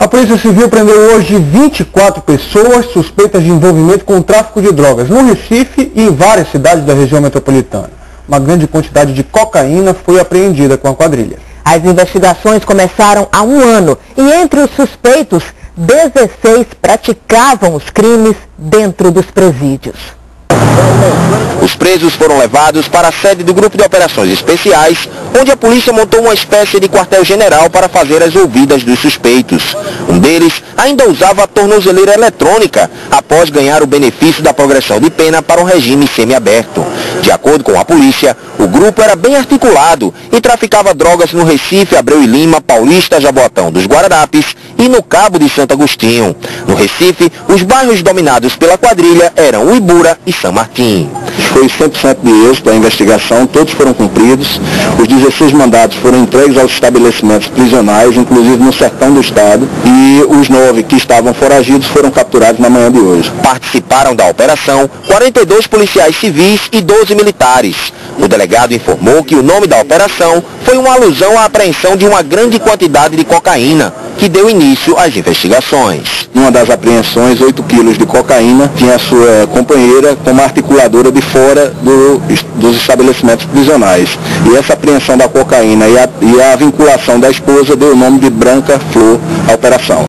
A Polícia Civil prendeu hoje 24 pessoas suspeitas de envolvimento com o tráfico de drogas no Recife e em várias cidades da região metropolitana. Uma grande quantidade de cocaína foi apreendida com a quadrilha. As investigações começaram há um ano e entre os suspeitos, 16 praticavam os crimes dentro dos presídios. Os presos foram levados para a sede do Grupo de Operações Especiais, onde a polícia montou uma espécie de quartel-general para fazer as ouvidas dos suspeitos. Um deles ainda usava a tornozeleira eletrônica, após ganhar o benefício da progressão de pena para um regime semiaberto. De acordo com a polícia, o grupo era bem articulado e traficava drogas no Recife, Abreu e Lima, Paulista, Jaboatão dos Guararapes e no Cabo de Santo Agostinho. No Recife, os bairros dominados pela quadrilha eram o Ibura e São Martim. Foi 100% de êxito a investigação, todos foram cumpridos. Os 16 mandados foram entregues aos estabelecimentos prisionais, inclusive no sertão do estado, e os 9 que estavam foragidos foram capturados na manhã de hoje. Participaram da operação 42 policiais civis e 12 militares. O delegado informou que o nome da operação foi uma alusão à apreensão de uma grande quantidade de cocaína, que deu início às investigações. Em uma das apreensões, 8 quilos de cocaína, tinha a sua companheira como articuladora de fora dos estabelecimentos prisionais. E essa apreensão da cocaína e a vinculação da esposa deu o nome de Branca Flor à operação.